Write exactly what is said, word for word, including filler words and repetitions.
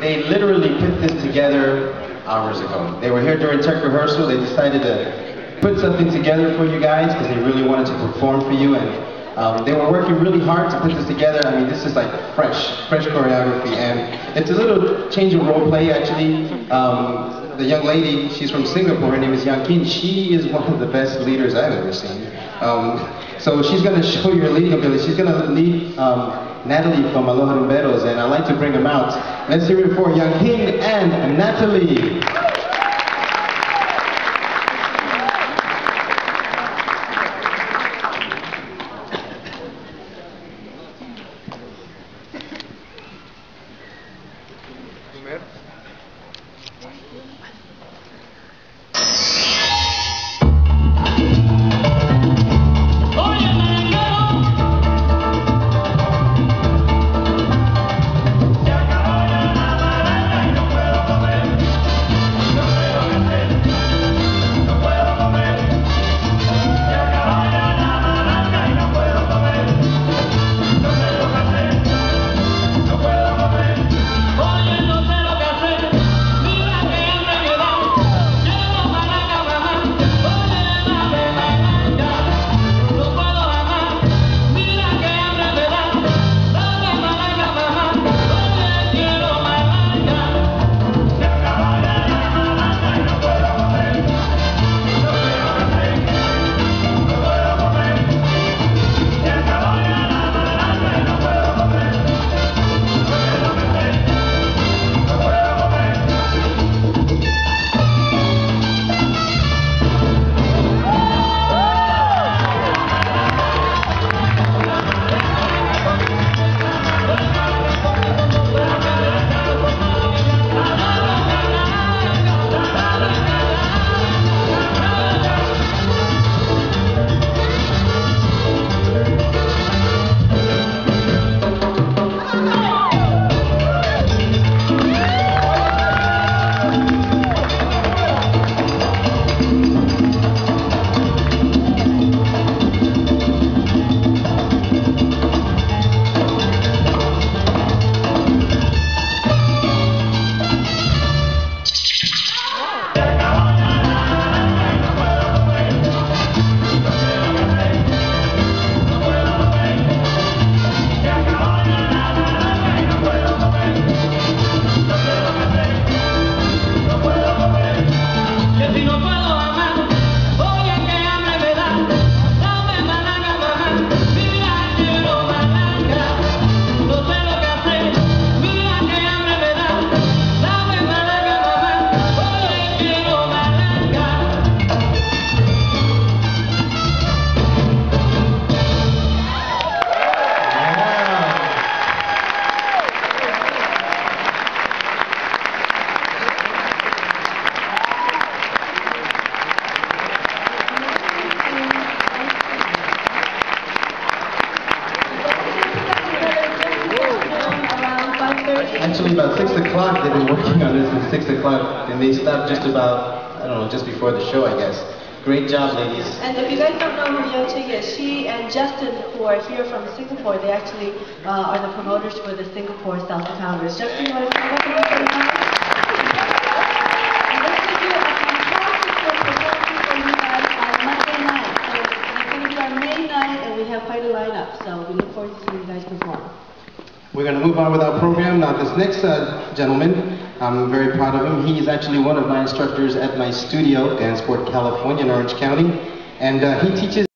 they literally put this together hours ago. They were here during tech rehearsal. They decided to put something together for you guys because they really wanted to perform for you, and um, they were working really hard to put this together. I mean, this is like fresh, fresh choreography, and it's a little change of role play actually. Um, the young lady, she's from Singapore, her name is Yang Kin. She is one of the best leaders I've ever seen. Um, so she's going to show your leading ability. She's going to lead um, Natalie from Aloha Rumberos, and I'd like to bring them out. Let's hear it for Yang Kin and Natalie. Actually, about six o'clock, they've been working on this since six o'clock, and they stopped just about, I don't know, just before the show, I guess. Great job, ladies. And if you guys don't know who Yo Ching is, she and Justin, who are here from Singapore, they actually uh, are the promoters for the Singapore Salsa Pounders. Justin, you want to come up and say hi? And they're going to do a fantastic performance for you guys on Monday night. So it's going to be our main night, and we have quite a lineup, so we look forward to seeing you guys perform. We're going to move on with our program. Now, this next uh, gentleman, I'm very proud of him. He's actually one of my instructors at my studio, Danceport, California, in Orange County. And uh, he teaches